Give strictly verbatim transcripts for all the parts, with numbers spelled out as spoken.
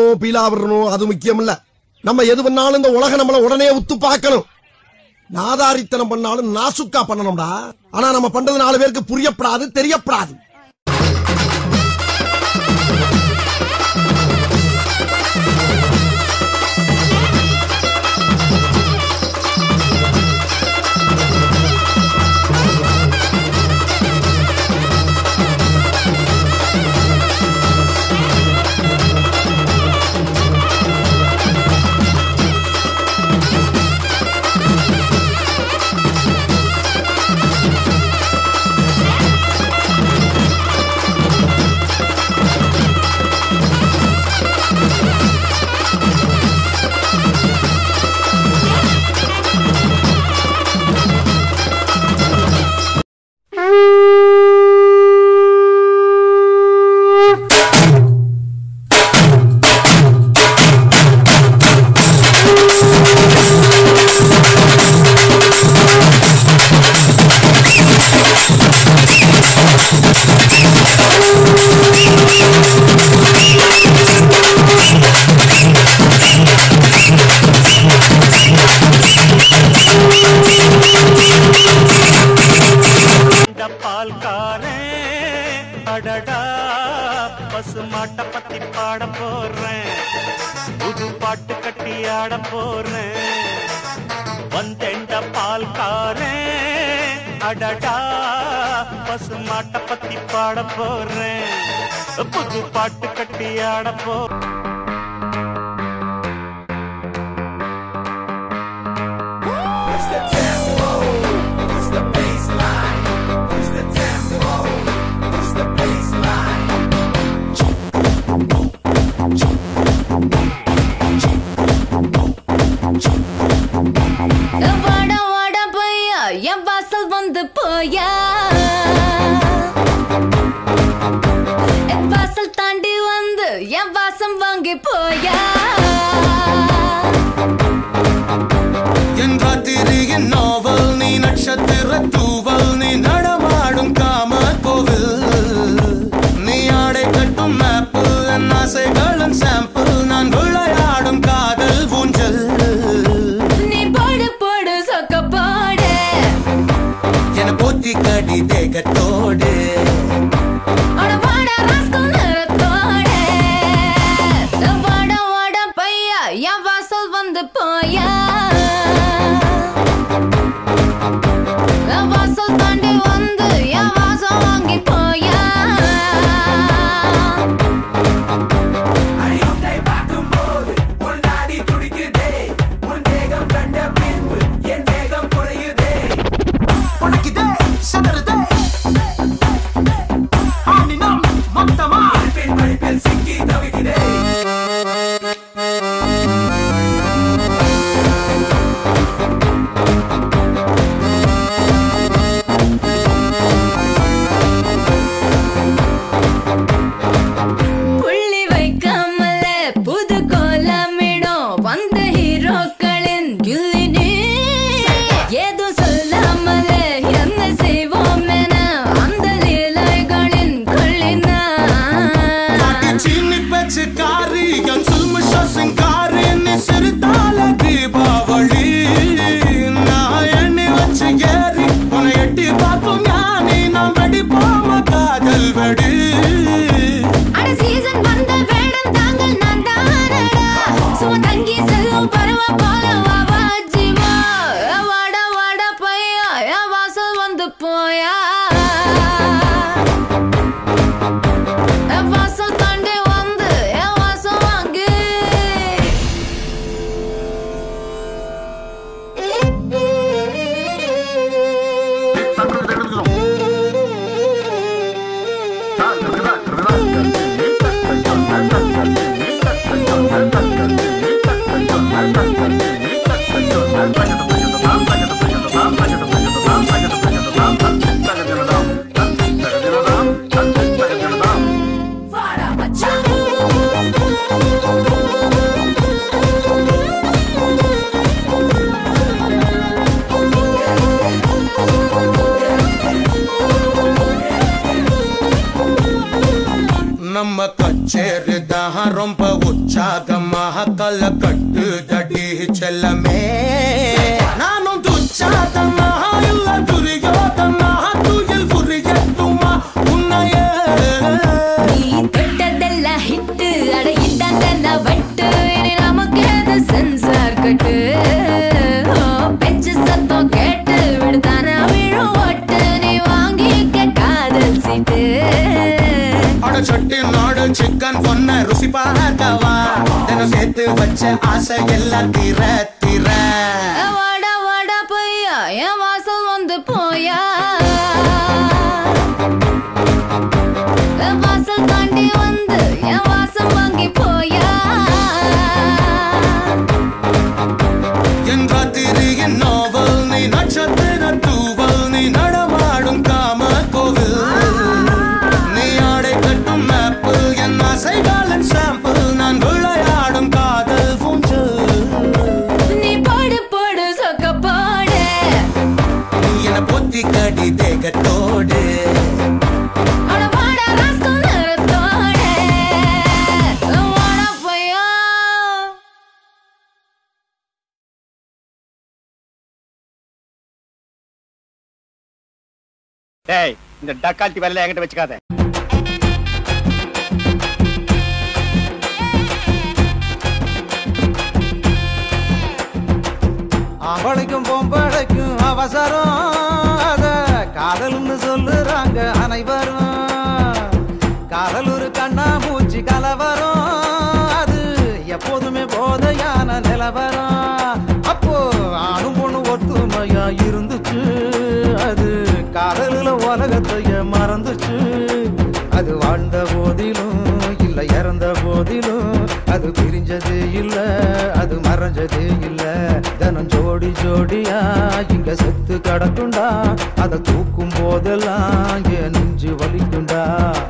விடணும் பீலா விடணும் அது முக்கியம் இல்ல. நம்ம எது பண்ணாலும் இந்த உலகம் நம்மள உடனே உத்து பார்க்கணும். நாதாரித்தனம் பண்ணாலும் நாசுக்கா பண்ணணும்டா. ஆனா நம்ம பண்றது நாலு பேருக்கு புரியப்படாது, தெரியப்படாது. பசுமாட்ட பத்தி பாட போறேன், புது பாட்டு கட்டி ஆட போறேன். வந்தெண்ட பால்காரன் அடடா பசுமாட்ட பத்தி பாட போறேன், புது பாட்டு கட்டி ஆட போறேன். என் வாசல் வந்து போயா, என் வாசல் தாண்டி வந்து என் வாசம் வாங்கி போயா. என் ராத்திரியின் நாவல் நீ, நட்சத்திர தூவல் நீ, நடமாடும் காம கோவில் நீ, ஆடை கட்டும் மேப்பு என் ஆசைகளின் சாம்பிள், நான் விளையாடும் காதல் ஊஞ்சல். நீ போடு போடு சொக்க போடு என போத்தி கடி தேகத்தோடு, அட வாட ராஸ்கல் நிறத்தோடு. வாட வாட பையா என் வாசல் வந்து போயா, என் வாசல் தாண்டி வந்து என் வாசம் வாங்கி போயா. புள்ளி வைக்காமல புது கோலமிடும் வந்த ஹீரோக்களின் கில்லினி, ஏதோ சொல்லாமல என்ன செய்வோம் என அந்த லீலைகளின் கொள்ளினா. சீனி பேச்சு காரி என் சுல்முஷ சிங்காரி, நீ சிறுதால தீபாவளி நான் எண்ணி வச்சு ஏறி உன்னை எட்டி பார்ப்போம் ஞானி, நாம் வெடி போம காதல் வெடி. அட சீசன் வந்த வேடம் தாங்கள் நான் தானடா, சும்மா தங்கி செல்லும் பருவ போல வாவா ஜீவா. வாட வாட பையா என் வாசல் வந்து போயா, என் வாசல் தாண்டி வந்து என் வாசம் வாங்கு. Thank you. சேருதான் ரொம்ப உற்சாகமாக கல கட்டு தடி செல்லமே நானும் துச்சாதமா இல்ல துரியோதமா துயில் புரியட்டுமா உன்னையே நீ தொட்டதெல்லாம் ஹிட்டு அட இட்டாந்த வட்டு இனி நமக்கு எது சென்சார் கட்டு பெஞ்சு சத்தம் கேட்டு விடுதான விழும் ஓட்டு நீ வாங்கிக்க காதல் சீட்டு அட சட்டி நாடு சிக்கன் பொண்ண ருசி பார்க்கவா தினம் சேர்த்து வச்ச ஆசை எல்லாம் தீர தீர வாடா வாடா பையா என் வாசல் வந்து போயா வாசல் தாண்டி வந்து என் வாசல் வாங்கி போயா என் ராத்திரியின் நாவல் நீ நட்சத்திர தூவல் நீ நடமாடும் காம கோவில் நீ ஆடை கட்டும் மேப்பிள் என் ஆசைகளின் சாம்பிள் நான் விளையாடும் காதல் ஊஞ்சல் நீ போடு போடு சொக்க போடு நீ என பொத்தி கடி தேகத்தோடு அட வாடா ராஸ்கல் நிறத்தோடு வாடா பையா டேய் இந்த டக்கால்ட்டி வேலையில என்கிட்ட வச்சுக்காத. ஆம்பளைக்கும் பொம்பளைக்கும் அவசரம் அத காதல்னு சொல்லுறாங்க அனைவரும் காதல் ஒரு கண்ணா மூச்சு கலவரம் அது எப்போதுமே போதையான நிலவரம் அப்போ ஆணும் பொண்ணு ஒத்துமையா இருந்துச்சு அது காதலில் உலகத்தைய மறந்துச்சு அது வாழ்ந்த போதிலும் இல்ல இறந்த போதிலும் அது பிரிஞ்சது இல்ல அது மறைஞ்சது இல்ல தினம் ஜோடி ஜோடியா இங்க செத்து கிடக்குண்டா அதை தூக்கும் போதெல்லாம் என் நெஞ்சு வலிக்குண்டா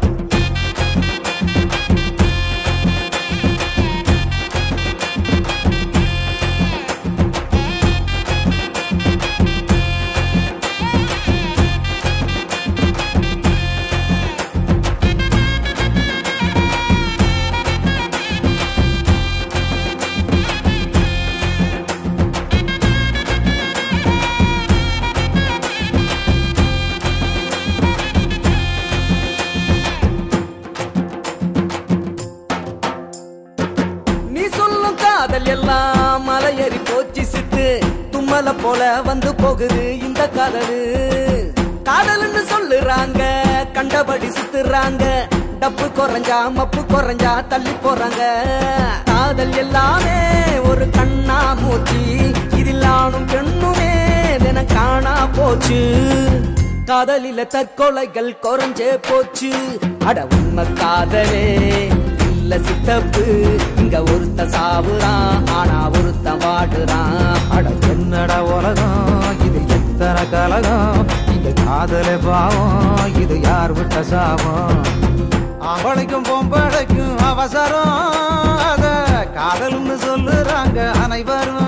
எல்லாம் மலையேறி போச்சு சித்து தும்மல போல வந்து போகுது இந்த காதலு காதல்னு சொல்லுறாங்க கண்டபடி சுத்துறாங்க டப்பு குறைஞ்சா மப்பு குறைஞ்சா தள்ளி போறாங்க காதல் எல்லாமே ஒரு கண்ணா மூச்சு இதில் ஆணும் பெண்ணுமே தினம் காணா போச்சு காதலில தற்கொலைகள் குறைஞ்சே போச்சு அட உண்மை காதலே சித்தப்பு இங்க ஒருத்த சாவுறான் ஆனா ஒருத்த வாடுறான் அட என்னடா உலகம் இது எத்தனை கலகம் இங்க காதலே பாவம் இது யார் விட்ட சாபம் ஆம்பளைக்கும் பொம்பளைக்கும் அவசரம் அத காதல்னு சொல்லுறாங்க அனைவரும்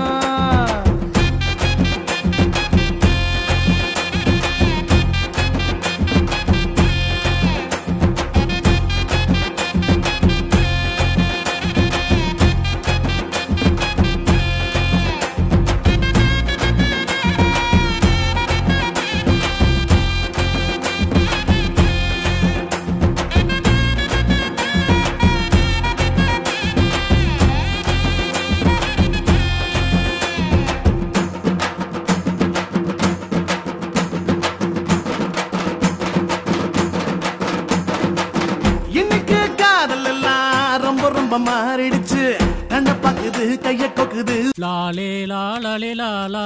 மாறிடுச்சு கண்ண பாக்குது கைய கொக்குது லாலே லாலே லாலா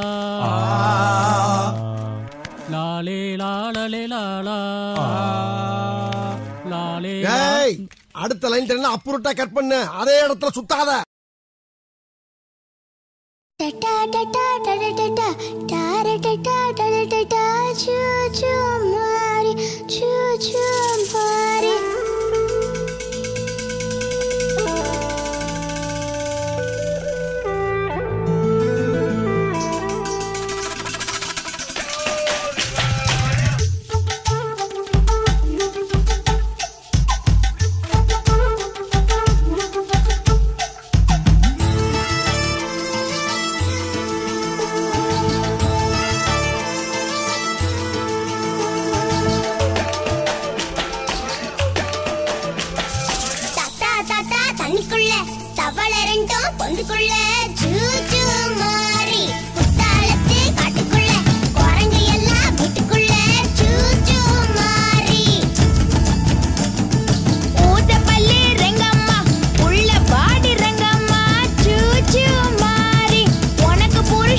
லாலே லாலே லாலா லாலே அடுத்த லைன் தெரியல அப்புறட்டா கட் பண்ணு அதே இடத்துல சுத்தாத டடா டடா டடா டடா டார டடா டடா டடா சு சு மாரி சு சு மாரி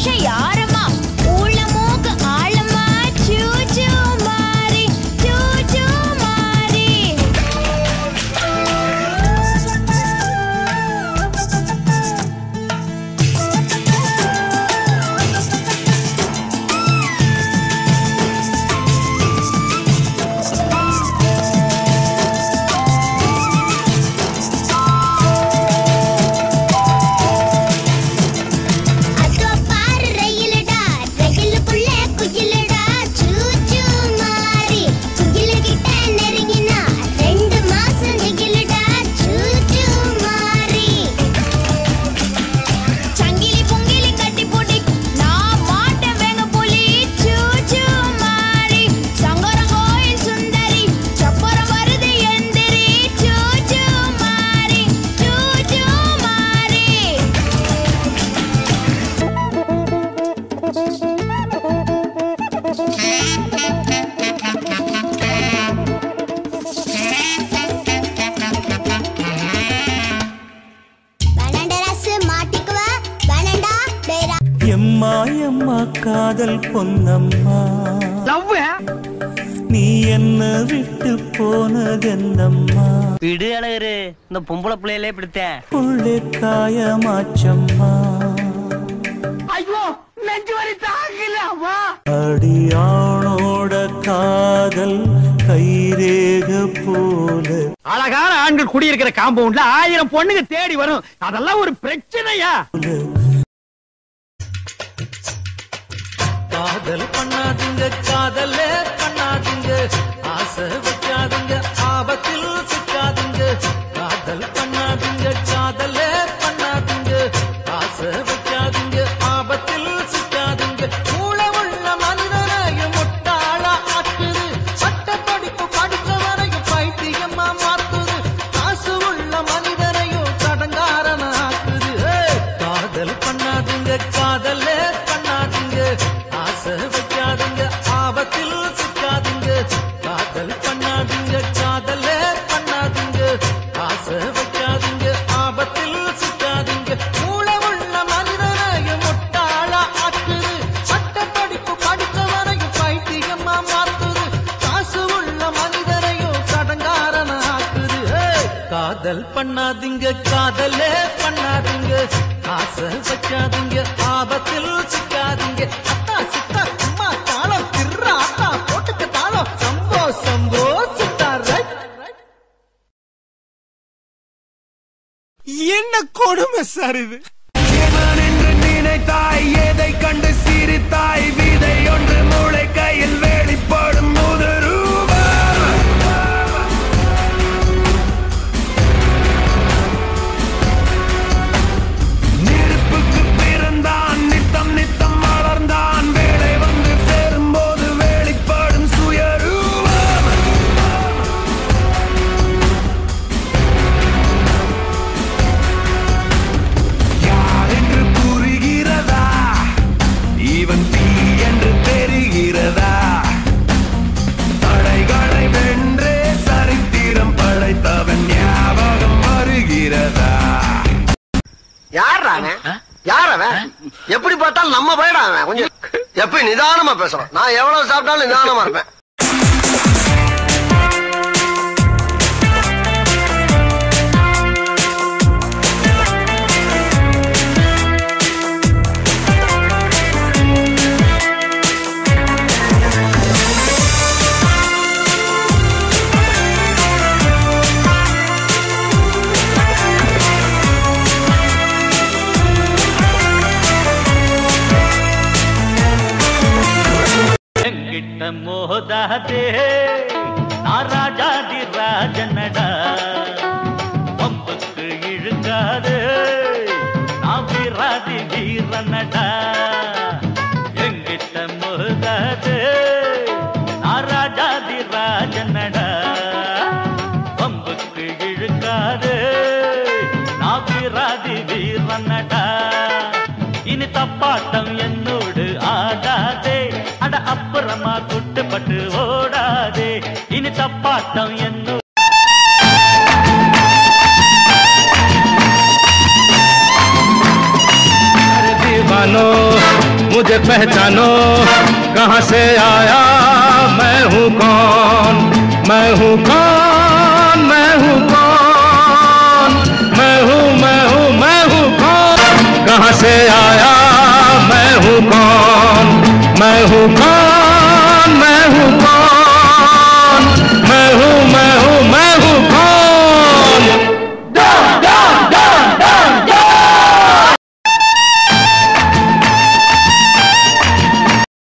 புருஷன் யாரம்மா ஊழ மூக்கு ஆழமா சூச்சு மாறி சூச்சு மாறி எம்மா காதல் பொன்னம்மா நீ என்ன விட்டு போனதென்னம்மா விடு அழகரு இந்த பொம்பளை பிள்ளையிலே பிடித்தேன் புள்ளே காயமாச்சம்மா ஐயோ நெஞ்சு வலி தாங்கலவா அடியானோட காதல் கைரேக போல அழகான ஆண்கள் குடியிருக்கிற காம்பவுண்ட்ல ஆயிரம் பொண்ணுங்க தேடி வரும் அதெல்லாம் ஒரு பிரச்சனையா காதல் பண்ணாதீங்க காதலே பண்ணாதீங்க ஆசை வைக்காதீங்க ஆபத்தில் சிக்காதீங்க காதல் பண்ணாதீங்க காதலே பண்ணாதீங்க ஆசை வைக்காதீங்க ஆபத்தில் சிக்காதீங்க மூளை உள்ள மனிதனையும் முட்டாளா ஆக்குது சட்ட படிப்பு படித்தவரையும் பைத்தியமா மாத்துது காசு உள்ள மனிதனையும் கடங்காரன ஆக்குது காதல் பண்ணாதீங்க காதலே பண்ணாதீங்க ஆசை வைக்காதீங்க ஆபத்தில் சிக்காதீங்க காதல் பண்ணாதீங்க காதலே பண்ணாதீங்க ஆசை வைக்காதீங்க ஆபத்தில் சிக்காதீங்க மூளை உள்ள மனிதனையும் முட்டாளா ஆக்குது சட்ட படிப்பு படித்தவரையும் பைத்தியமா மாத்துது காசு உள்ள மனிதரையும் கடங்காரன ஆக்குது காதல் பண்ணாதீங்க காதலே பண்ணாதீங்க ஆசை வைக்காதீங்க ஆபத்தில் சிக்காதீங்க அத்தா சித்தா அம்மா தாளம் திர்ற ஆத்தா போட்டுக்க தாளம் சம்போ சம்போ சித்தார் என்ன கொடுமை சார் இது என்று நினைத்தாய் எதை கண்டு சிரித்தாய் விதை ஒன்று மூளை கையில் வெளிப்படும் முதரூபம் நெருப்புக்கு பிறந்தான் நித்தம் நித்தம் வளர்ந்தான் வேலை வந்து சேரும்போது வெளிப்படும் சுயரூபம் யார் என்று புரிகிறதா இவன் தீ என்று தெரிகிறதா தடைகளை வென்றே சரித்திரம் படைத்தவன் ஞாபகம் வருகிறதா யார் யார் அவன் எப்படி பார்த்தாலும் நம்ம போயிடா அவன் கொஞ்சம் எப்படி நிதானமா பேசணும் நான் எவ்வளவு சாப்பிட்டாலும் நிதானமா இருப்பேன் எங்கிட்ட மோதாதே நான் ராஜாதி ராஜனடா பம்புக்கு இழுக்காதே நான் வீராதி வீரனடா எங்கிட்ட மோதாதே நான் ராஜாதி ராஜனடா பம்புக்கு இழுக்காதே நான் வீராதி வீரனடா இனி தப்பாட்டம் என்னோடு ஆடாதே அட அப்புறமா குட்டுப்பட்டு ஓடாதே இனி தப்பாட்டம் என்னோடு दीवानो मुझे पहचानो कहाँ से आया मैं हूँ कौन मैं हूँ कौन मैं हूँ कौन मैं हूँ मैं हूँ मैं हूँ कौन कहाँ से आया मैं हूँ कौन मैं हूँ कौन